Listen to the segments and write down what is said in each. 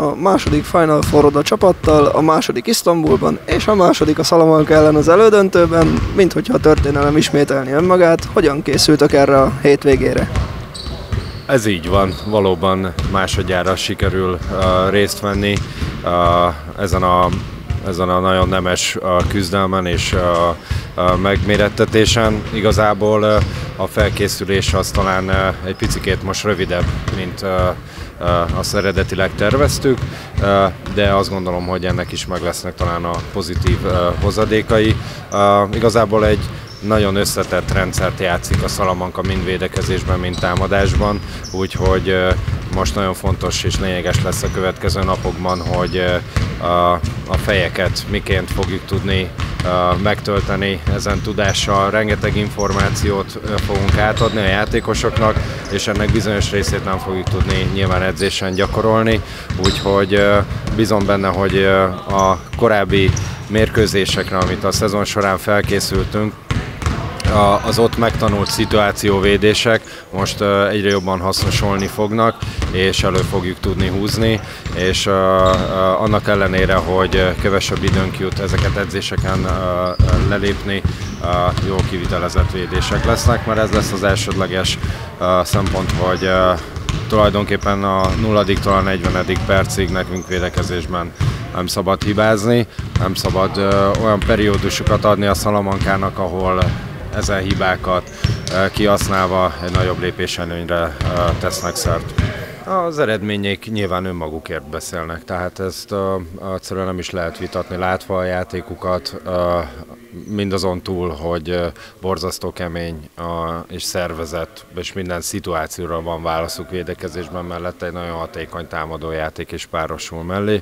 a második Final Four-od a csapattal, a második Isztambulban, és a második a Salamanca ellen az elődöntőben, minthogyha a történelem ismételni önmagát. Hogyan készültök erre a hétvégére? Ez így van, valóban másodjára sikerül részt venni ezen a nagyon nemes küzdelmen és megmérettetésen. Igazából a felkészülés az talán egy picikét most rövidebb, mint azt eredetileg terveztük, de azt gondolom, hogy ennek is meg lesznek talán a pozitív hozadékai. Igazából egy nagyon összetett rendszert játszik a Salamanca mind védekezésben, mind támadásban, úgyhogy most nagyon fontos és lényeges lesz a következő napokban, hogy a fejeket miként fogjuk tudni megtölteni ezen tudással. Rengeteg információt fogunk átadni a játékosoknak, és ennek bizonyos részét nem fogjuk tudni nyilván edzésen gyakorolni, úgyhogy bízom benne, hogy a korábbi mérkőzésekre, amit a szezon során felkészültünk, az ott megtanult szituációvédések most egyre jobban hasznosulni fognak, és elő fogjuk tudni húzni, és annak ellenére, hogy kevesebb időnk jut ezeket edzéseken lelépni, jó kivitelezett védések lesznek, mert ez lesz az elsődleges szempont, hogy tulajdonképpen a 0-tól a 40. percig nekünk védekezésben nem szabad hibázni, nem szabad olyan periódusokat adni a Salamancának, ahol ezen hibákat kihasználva egy nagyobb lépéselőnyre tesznek szert. Az eredmények nyilván önmagukért beszélnek, tehát ezt egyszerűen nem is lehet vitatni, látva a játékukat, mindazon túl, hogy borzasztó kemény és szervezett, és minden szituációra van válaszuk védekezésben, mellett egy nagyon hatékony támadójáték is párosul mellé.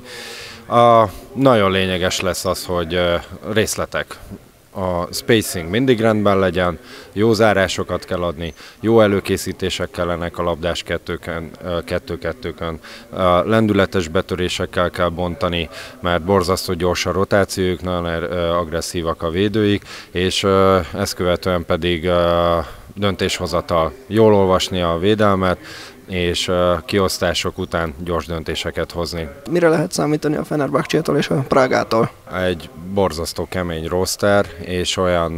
Nagyon lényeges lesz az, hogy részletek. A spacing mindig rendben legyen, jó zárásokat kell adni, jó előkészítések kellenek a labdás kettő-kettőkön, lendületes betörésekkel kell bontani, mert borzasztó gyors a rotációjuk, nagyon agresszívak a védőik, és ezt követően pedig döntéshozatal, jól olvasni a védelmet, és kiosztások után gyors döntéseket hozni. Mire lehet számítani a Fenerbahcsétól és a Prágától? Egy borzasztó kemény roster, és olyan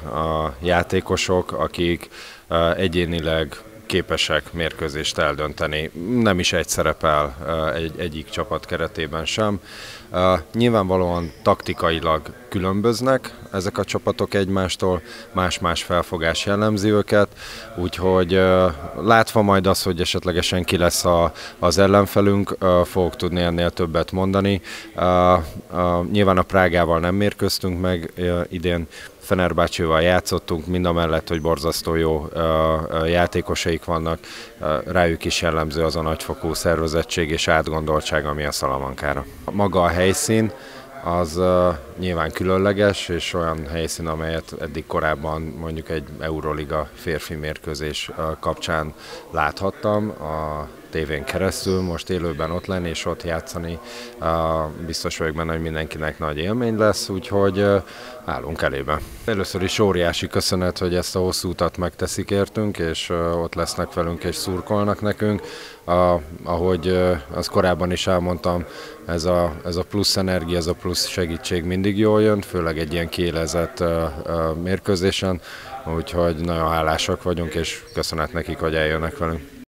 játékosok, akik egyénileg képesek mérkőzést eldönteni. Nem is egy szerepel egyik csapat keretében sem. Nyilvánvalóan taktikailag különböznek ezek a csapatok egymástól, más-más felfogás jellemzi őket, úgyhogy látva majd azt, hogy esetlegesen ki lesz az ellenfelünk, fogok tudni ennél többet mondani. Nyilván a Prágával nem mérkőztünk meg idén, Fenerbahcséval játszottunk, mindamellett, hogy borzasztó jó játékosaik vannak, rájuk is jellemző az a nagyfokú szervezettség és átgondoltság, ami a Salamancára. Maga a helyszín az nyilván különleges, és olyan helyszín, amelyet eddig korábban mondjuk egy Euroliga férfi mérkőzés kapcsán láthattam a tévén keresztül, most élőben ott lenni és ott játszani, biztos vagyok benne, hogy mindenkinek nagy élmény lesz, úgyhogy állunk elébe. Először is óriási köszönet, hogy ezt a hosszú utat megteszik értünk, és ott lesznek velünk és szurkolnak nekünk. Ahogy azt korábban is elmondtam, ez a plusz energia, ez a plusz segítség mindig jól jön, főleg egy ilyen kiélezett mérkőzésen, úgyhogy nagyon hálásak vagyunk, és köszönet nekik, hogy eljönnek velünk.